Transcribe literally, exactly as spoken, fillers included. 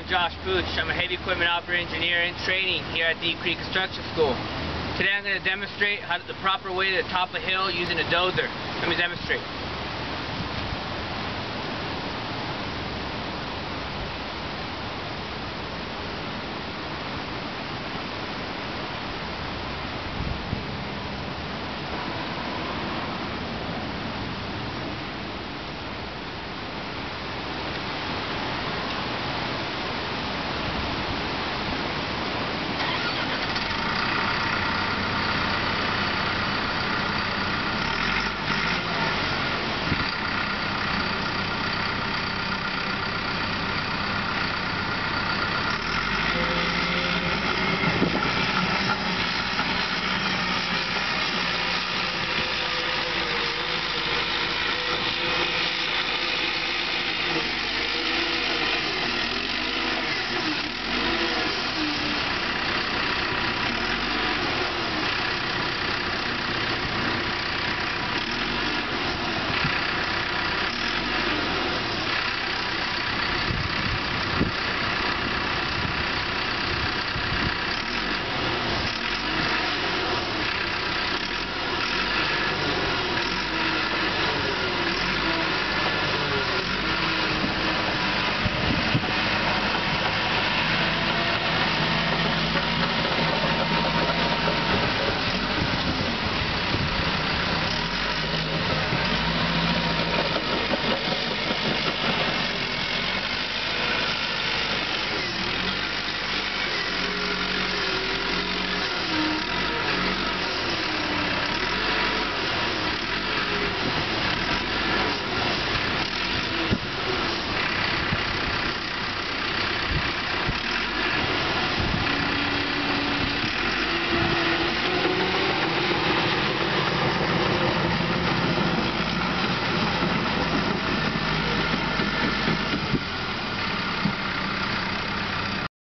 I'm Josh Puch. I'm a heavy equipment operator engineer in training here at Deep Creek Construction School. Today I'm going to demonstrate how to, the proper way to top a hill using a dozer. Let me demonstrate.